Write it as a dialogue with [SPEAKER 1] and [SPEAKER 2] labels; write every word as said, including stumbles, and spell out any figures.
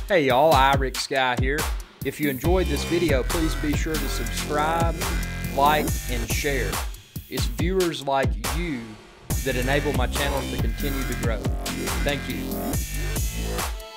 [SPEAKER 1] Hey y'all, iRick Sky here. If you enjoyed this video, please be sure to subscribe, like, and share. It's viewers like you that enable my channel to continue to grow. Thank you.